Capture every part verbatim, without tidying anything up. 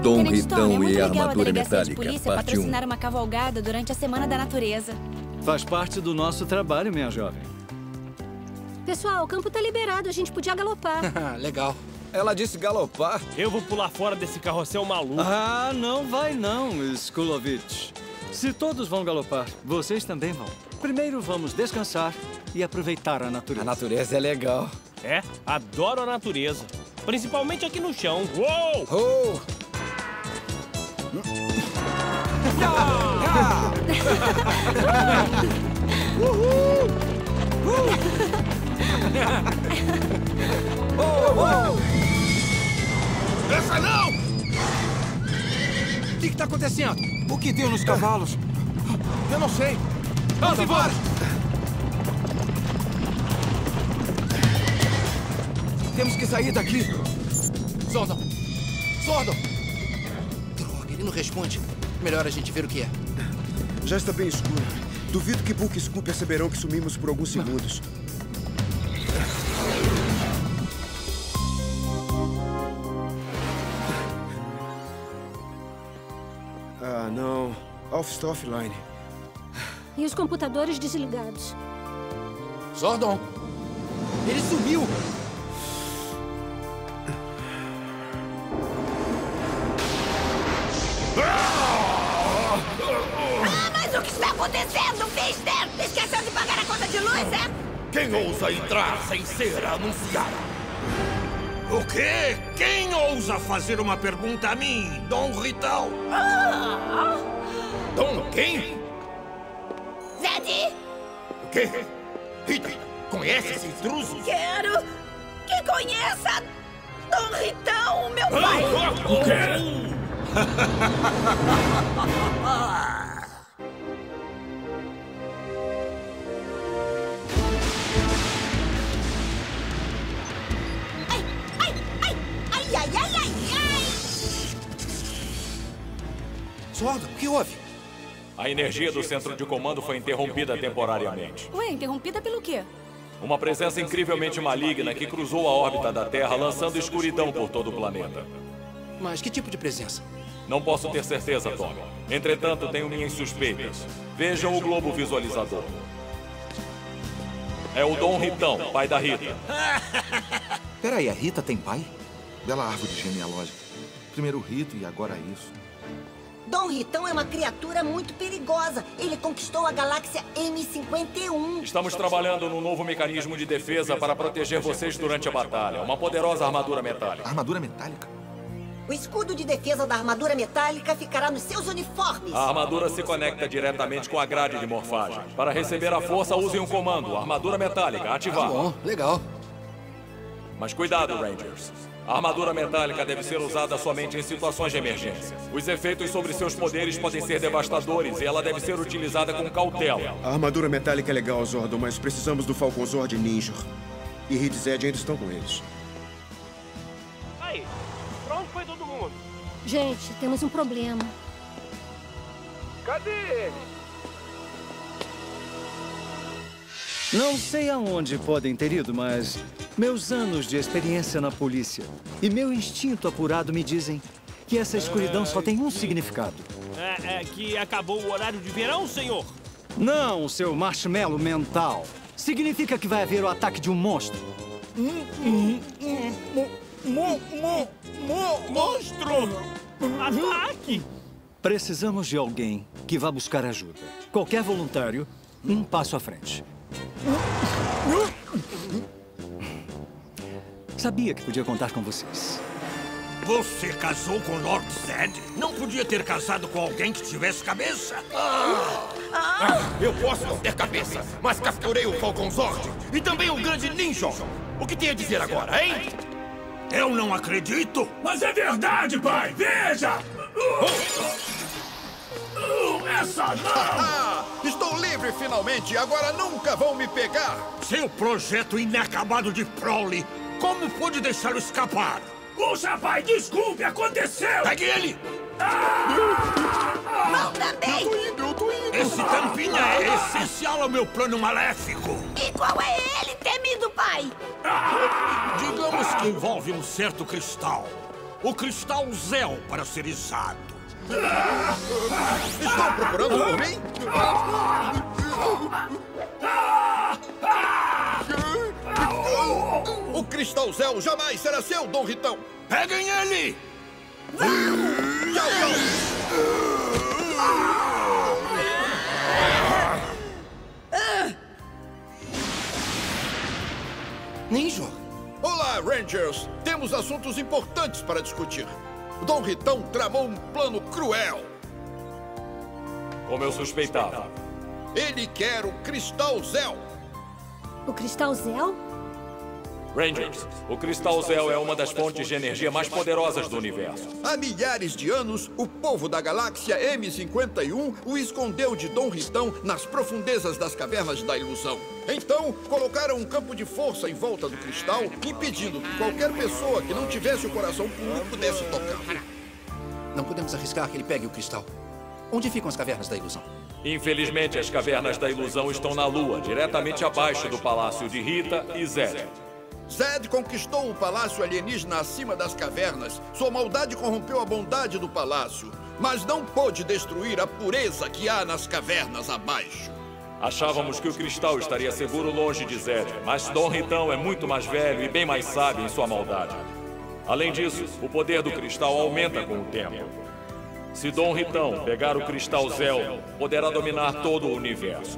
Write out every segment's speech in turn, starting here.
Dom Tenente Tom, Ritão é muito e a legal a Armadura delegacia de Metálica, polícia parte um. patrocinar uma cavalgada durante a Semana da Natureza. Faz parte do nosso trabalho, minha jovem. Pessoal, o campo tá liberado, a gente podia galopar. Legal. Ela disse galopar. Eu vou pular fora desse carrossel maluco. Ah, não vai não, Skulovich. Se todos vão galopar, vocês também vão. Primeiro vamos descansar e aproveitar a natureza. A natureza é legal. É, adoro a natureza. Principalmente aqui no chão. Uou! Oh! Uhul! Oh, oh! Essa não! O que está acontecendo? O que deu nos cavalos? Eu não sei. Vamos embora! Temos que sair daqui. Zordon! Zordon! Droga, ele não responde. Melhor a gente ver o que é. Já está bem escuro. Duvido que Book e Scoop perceberão que sumimos por alguns segundos. Ah, não. Alf está offline. E os computadores desligados. Zordon! Ele sumiu! Ah, mas o que está acontecendo, Fister? Esqueceu de pagar a conta de luz, é? Quem ousa entrar sem ser anunciado? O quê? Quem ousa fazer uma pergunta a mim, Dom Ritão? Ah. Dom quem? Zed! O quê? Rita, conhece esse intruso? Quero que conheça Dom Ritão, meu pai! Ah, o quê? Ai, ai, ai, ai, ai, ai, ai, ai! Zordon, o que houve? A energia do centro de comando foi interrompida temporariamente. Ué, interrompida pelo quê? Uma presença incrivelmente maligna que cruzou a órbita da Terra, lançando escuridão por todo o planeta. Mas que tipo de presença? Não posso ter certeza, Tom. Entretanto, tenho minhas suspeitas. Vejam o globo visualizador. É o Dom Ritão, pai da Rita. Peraí, a Rita tem pai? Bela árvore genealógica. Primeiro o rito e agora isso. Dom Ritão é uma criatura muito perigosa. Ele conquistou a galáxia M cinquenta e um. Estamos trabalhando num novo mecanismo de defesa para proteger vocês durante a batalha. Uma poderosa armadura metálica. Armadura metálica? O escudo de defesa da armadura metálica ficará nos seus uniformes. A armadura se conecta diretamente com a grade de morfagem. Para receber a força, usem um comando. Armadura metálica, ativar. Tá bom, legal. Mas cuidado, Rangers. A armadura metálica deve ser usada somente em situações de emergência. Os efeitos sobre seus poderes podem ser devastadores e ela deve ser utilizada com cautela. A armadura metálica é legal, Zordon, mas precisamos do Falcon Zord e Ninja. E Reed e Zed ainda estão com eles. Aí, pra onde foi todo mundo? Gente, temos um problema. Cadê ele? Não sei aonde podem ter ido, mas meus anos de experiência na polícia e meu instinto apurado me dizem que essa escuridão só tem um significado. É, é que acabou o horário de verão, senhor? Não, seu marshmallow mental. Significa que vai haver o ataque de um monstro. Mo, mo, mo, monstro! Ataque! Precisamos de alguém que vá buscar ajuda. Qualquer voluntário, um passo à frente. Sabia que podia contar com vocês. Você casou com Lord Zed? Não podia ter casado com alguém que tivesse cabeça? Ah! Ah, eu posso não ter cabeça, mas capturei o Falcon Zord e também o grande Ninja. O que tem a dizer agora, hein? Eu não acredito. Mas é verdade, pai. Veja! Oh. Essa não! Estou livre finalmente e agora nunca vão me pegar! Seu projeto inacabado de prole, como pôde deixá-lo escapar? Puxa, pai, desculpe, aconteceu! Pegue ele! Ah! Não, também! Eu tô indo, eu tô indo! Esse tampinha é essencial ao meu plano maléfico! E qual é ele, temido pai? Digamos que envolve um certo cristal. o Cristal Zell, para ser exato. Estão procurando por mim? O Cristal Zell jamais será seu, Dom Ritão! Peguem ele! Tchau, tchau! Ninja! Olá, Rangers! Temos assuntos importantes para discutir. Dom Ritão tramou um plano cruel. Como eu suspeitava. Ele quer o Cristal Zell. O Cristal Zell? Rangers, o Cristal Zell é uma das fontes de energia mais poderosas do universo. Há milhares de anos, o povo da galáxia M cinquenta e um o escondeu de Dom Ritão nas profundezas das cavernas da ilusão. Então, colocaram um campo de força em volta do cristal, impedindo que qualquer pessoa que não tivesse o coração puro pudesse tocar. Não podemos arriscar que ele pegue o cristal. Onde ficam as cavernas da ilusão? Infelizmente, as cavernas da ilusão estão na Lua, diretamente abaixo do palácio de Rita e Zed. Zed conquistou o palácio alienígena acima das cavernas. Sua maldade corrompeu a bondade do palácio, mas não pôde destruir a pureza que há nas cavernas abaixo. Achávamos que o cristal estaria seguro longe de Zed, mas Dom Ritão é muito mais velho e bem mais sábio em sua maldade. Além disso, o poder do cristal aumenta com o tempo. Se Dom Ritão pegar o Cristal Zell, poderá dominar todo o universo.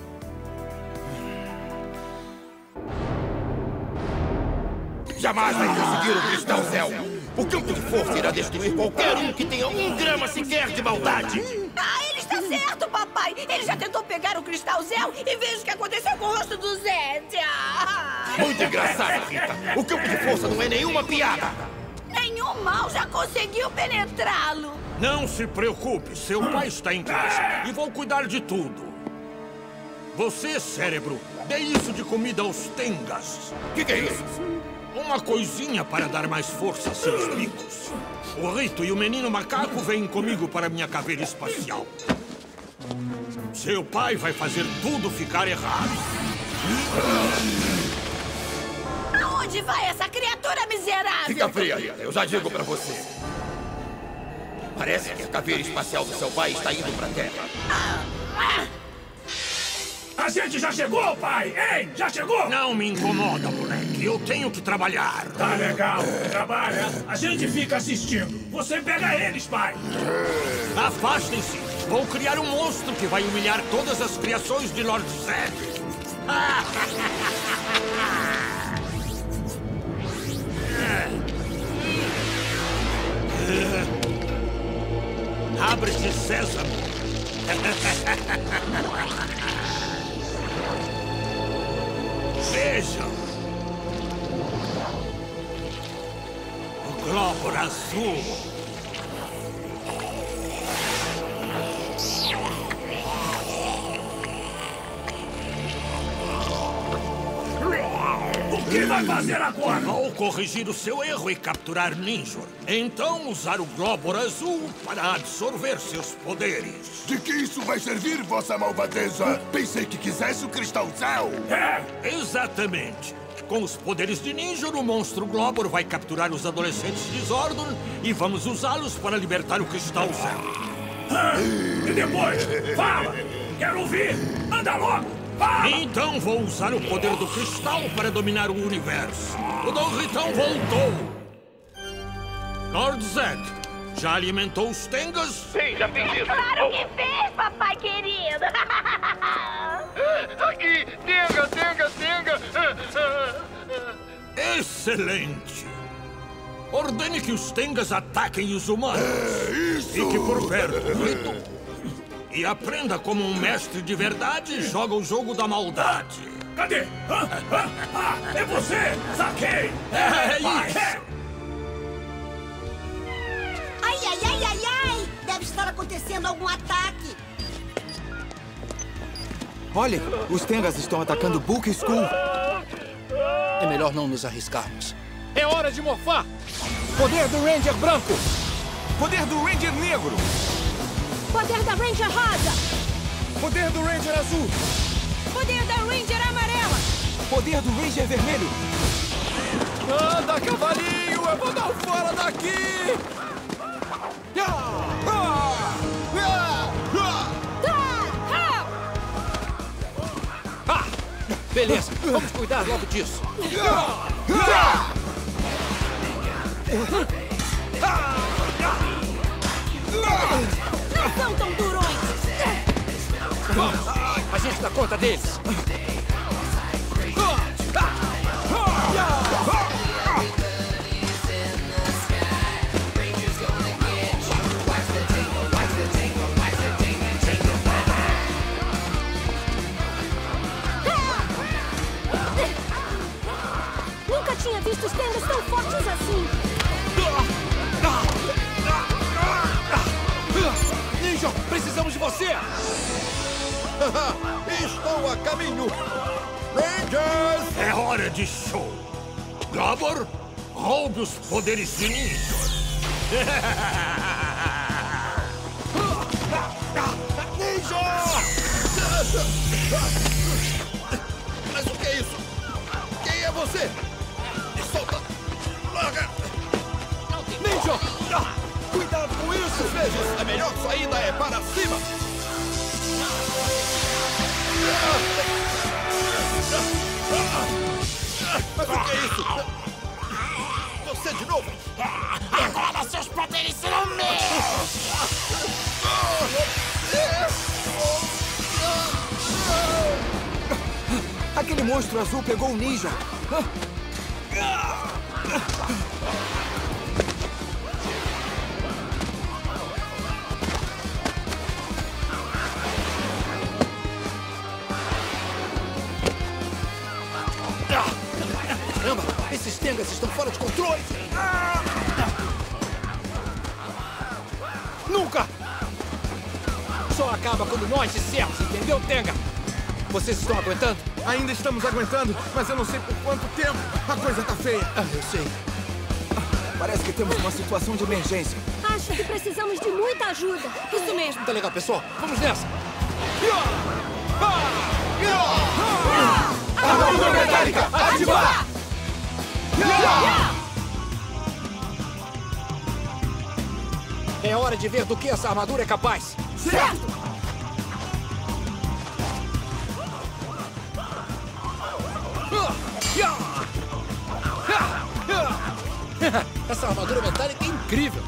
Jamais vai conseguir o Cristal Zell. O campo de força irá destruir qualquer um que tenha um grama sequer de maldade. Ah, ele está certo, papai. Ele já tentou pegar o Cristal Zell e veja o que aconteceu com o rosto do Zed. Ah. Muito engraçado, Rita. O campo de força não é nenhuma piada. Nenhum mal já conseguiu penetrá-lo. Não se preocupe, seu pai está em casa e vou cuidar de tudo. Você, cérebro, dê isso de comida aos tengas. O que, que é isso? Uma coisinha para dar mais força a seus bicos. O Rito e o menino macaco vêm comigo para minha caveira espacial. Seu pai vai fazer tudo ficar errado. Aonde vai essa criatura miserável? Fica fria, Rita. Eu já digo para você. Parece que a caveira espacial do seu pai está indo para a Terra. Ah, ah. A gente já chegou, pai! Ei, já chegou? Não me incomoda, moleque. Eu tenho que trabalhar. Tá legal. Trabalha. A gente fica assistindo. Você pega eles, pai. Afastem-se. Vou criar um monstro que vai humilhar todas as criações de Lord Zed. Abre-te, Sésamo. Vejam. O Glóbor azul. O que vai fazer agora? Vou corrigir o seu erro e capturar Ninjor. Então usar o Glóbor azul para absorver seus poderes. De que isso vai servir, vossa malvadeza? Pensei que quisesse o Cristal Zell. É, exatamente. Com os poderes de Ninjor, o monstro Glóbor vai capturar os adolescentes de Zordon e vamos usá-los para libertar o Cristal Zell. Ah, e depois? Fala! Quero ouvir! Anda logo! Fala! Então vou usar o poder do cristal para dominar o universo. O Dom Ritão voltou. Lord Zed, já alimentou os tengas? Sim, já fiz isso. Claro que fez, papai querido. Aqui, tenga, tenga, tenga. Excelente. Ordene que os tengas ataquem os humanos. É isso. Fique por perto, Rito. E aprenda como um mestre de verdade joga o jogo da maldade. Cadê? Ah, ah, ah, é você! Saquei! É, é isso! Ai, ai, ai, ai, ai! Deve estar acontecendo algum ataque. Olha, os tengas estão atacando Book School. É melhor não nos arriscarmos. É hora de morfar! Poder do Ranger branco! Poder do Ranger negro! Poder da Ranger rosa! Poder do Ranger azul! Poder da Ranger amarela! Poder do Ranger vermelho! Anda, cavalinho! eu vou dar um fora daqui! Ah, beleza, vamos cuidar logo disso. Não são tão durões! A gente dá conta deles. Nunca tinha visto os tendas tão fortes assim. Ninja, precisamos de você! Estou a caminho! Rangers! É hora de show! Gabor, roube os poderes de ninja! Ninja! Mas o que é isso? Quem é você? Solta! Larga! Ninja! Cuidado com isso! Às vezes, a melhor saída é para cima! Mas o que é isso? Você de novo? Agora seus poderes serão meus! Aquele monstro azul pegou o ninja! Caramba, esses tengas estão fora de controle! Nunca! Só acaba quando nós dissermos, entendeu, Tenga? Vocês estão aguentando? Ainda estamos aguentando, mas eu não sei por quanto tempo. A coisa tá feia. Ah, eu sei. Parece que temos uma situação de emergência. Acho que precisamos de muita ajuda. Isso mesmo. Tá legal, pessoal. Vamos nessa. Armadura metálica, ativar! É hora de ver do que essa armadura é capaz. Certo! Essa armadura metálica é incrível.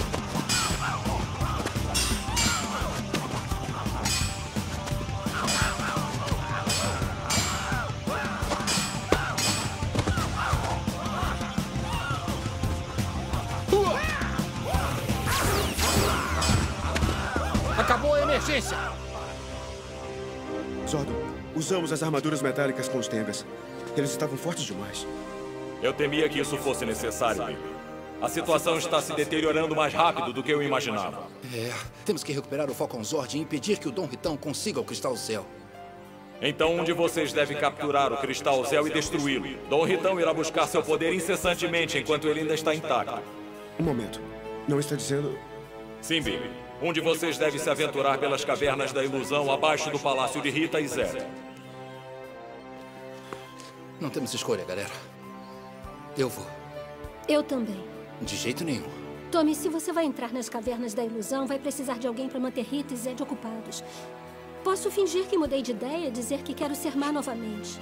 Acabou a emergência. Zordon, usamos as armaduras metálicas com os tengas. Eles estavam fortes demais. Eu temia que isso fosse necessário, Billy. A situação está se deteriorando mais rápido do que eu imaginava. É, temos que recuperar o Falcon Zord e impedir que o Dom Ritão consiga o Cristal Céu. Então um de vocês deve capturar o Cristal Céu e destruí-lo. Dom Ritão irá buscar seu poder incessantemente enquanto ele ainda está intacto. Um momento. Não está dizendo... Sim, Billy. Um de vocês deve se aventurar pelas cavernas da ilusão abaixo do Palácio de Rita e Zed. Não temos escolha, galera. Eu vou. Eu também. De jeito nenhum. Tommy, se você vai entrar nas cavernas da ilusão, vai precisar de alguém para manter Rita e Zed ocupados. Posso fingir que mudei de ideia e dizer que quero ser má novamente.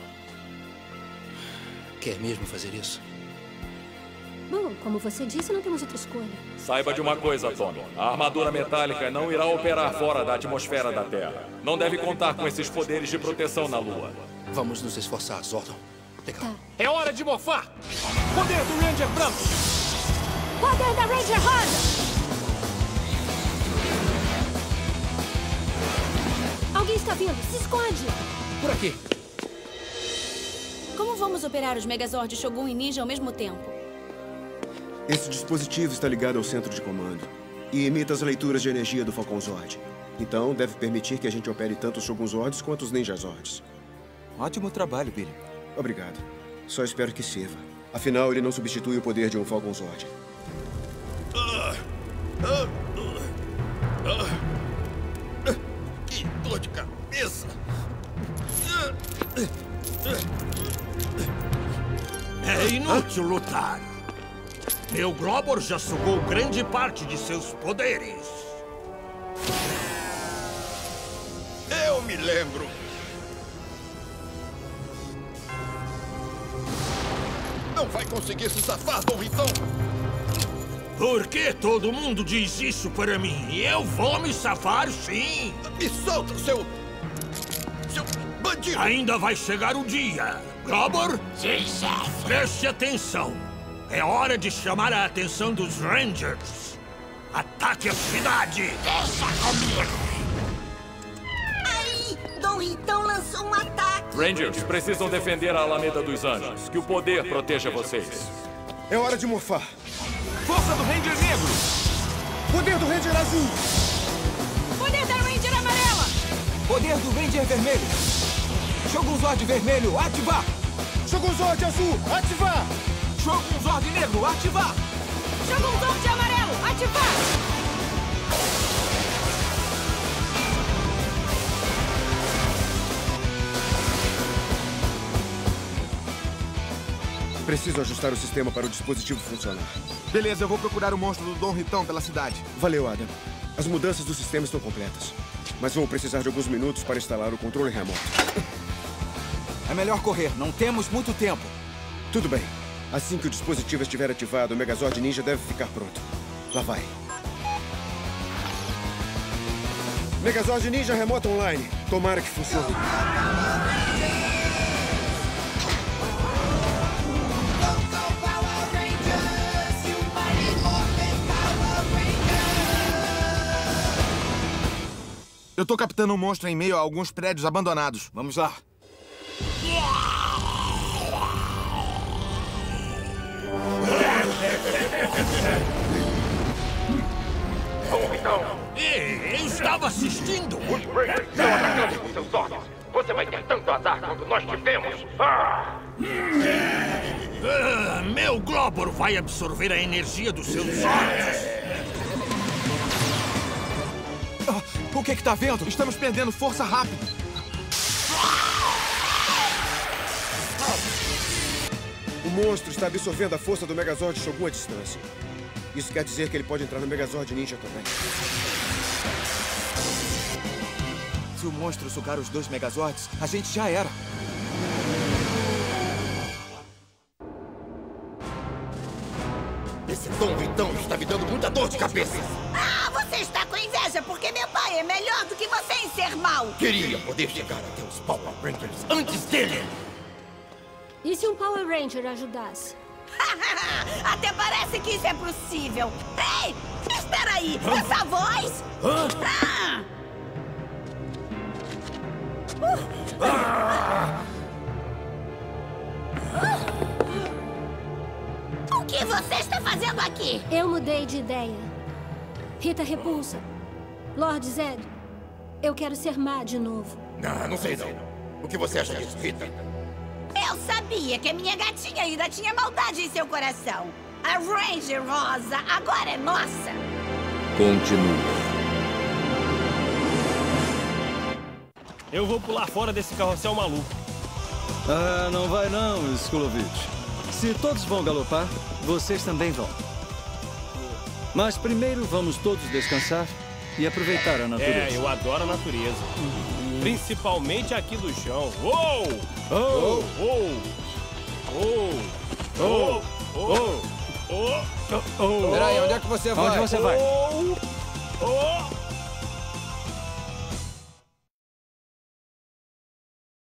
Quer mesmo fazer isso? Bom, como você disse, não temos outra escolha. Saiba de uma coisa, Tommy. A armadura metálica não irá operar fora da atmosfera da Terra. Não deve contar com esses poderes de proteção na Lua. Vamos nos esforçar, Zordon. Legal. Tá. É hora de mofar! Poder do Ranger branco! Poder da Ranger rosa! Alguém está vindo! Se esconde! Por aqui. Como vamos operar os Megazords Shogun e Ninja ao mesmo tempo? Esse dispositivo está ligado ao centro de comando e imita as leituras de energia do Falcon Zord. Então, deve permitir que a gente opere tanto os Shogun Zords quanto os Ninja Zords. Ótimo trabalho, Billy. Obrigado. Só espero que sirva. Afinal, ele não substitui o poder de um Falcon Zord. Ah, ah, ah, ah, que dor de cabeça! É inútil lutar. Meu Globor já sugou grande parte de seus poderes. Eu me lembro. Não vai conseguir se safar, Dom Ritão. Por que todo mundo diz isso para mim? Eu vou me safar, sim. Me solta, seu... seu bandido. Ainda vai chegar o dia. Globor? Sim, chefe. Preste atenção. É hora de chamar a atenção dos Rangers. Ataque a cidade. Deixa comigo. Aí, Dom Ritão lançou um ataque. Rangers precisam defender a Alameda dos Anjos. Que o poder proteja vocês. É hora de morfar. Força do Ranger Negro! Poder do Ranger Azul! Poder da Ranger Amarela! Poder do Ranger Vermelho! Shogun Zord Vermelho, ativar! Shogun Zord Azul, ativar! Shogun Zord Negro, ativar! Shogun Zord Amarelo, ativar! Preciso ajustar o sistema para o dispositivo funcionar. Beleza, eu vou procurar o monstro do Dom Ritão pela cidade. Valeu, Adam. As mudanças do sistema estão completas. Mas vou precisar de alguns minutos para instalar o controle remoto. É melhor correr, não temos muito tempo. Tudo bem. Assim que o dispositivo estiver ativado, o Megazord Ninja deve ficar pronto. Lá vai. Megazord Ninja remoto online. Tomara que funcione. Eu tô captando um monstro em meio a alguns prédios abandonados. Vamos lá. Dom Ritão! Ei, eu estava assistindo! Os Rangers estão atacando com seus ordens! Você vai ter tanto azar quanto nós tivemos! Ah! Ah, meu Globor vai absorver a energia dos seus olhos! O que que tá vendo? Estamos perdendo força rápido. O monstro está absorvendo a força do Megazord Shogun à distância. Isso quer dizer que ele pode entrar no Megazord Ninja também. Se o monstro sugar os dois Megazords, a gente já era. Esse Dom Ritão está me dando muita dor de cabeça. Ah, você está com inveja porque meu pai é melhor do que você em ser mau. Queria poder chegar até os Power Rangers antes dele. E se um Power Ranger ajudasse? Até parece que isso é possível. Ei, espera aí. Essa voz? Ah. Uh. Ah. O que você está fazendo aqui? Eu mudei de ideia. Rita Repulsa. Lord Zed, eu quero ser má de novo. Não, não sei não. O que você acha disso, Rita? Eu sabia que a minha gatinha ainda tinha maldade em seu coração. A Ranger Rosa agora é nossa. Continua. Eu vou pular fora desse carrossel maluco. Ah, não vai não, Skulovich. Se todos vão galopar, vocês também vão. Mas primeiro vamos todos descansar e aproveitar a natureza. É, eu adoro a natureza. Principalmente aqui do chão. Uou! Oh! Oh! Oh! Oh! Oh! Oh! Peraí, onde é que você vai? Onde você vai? Oh!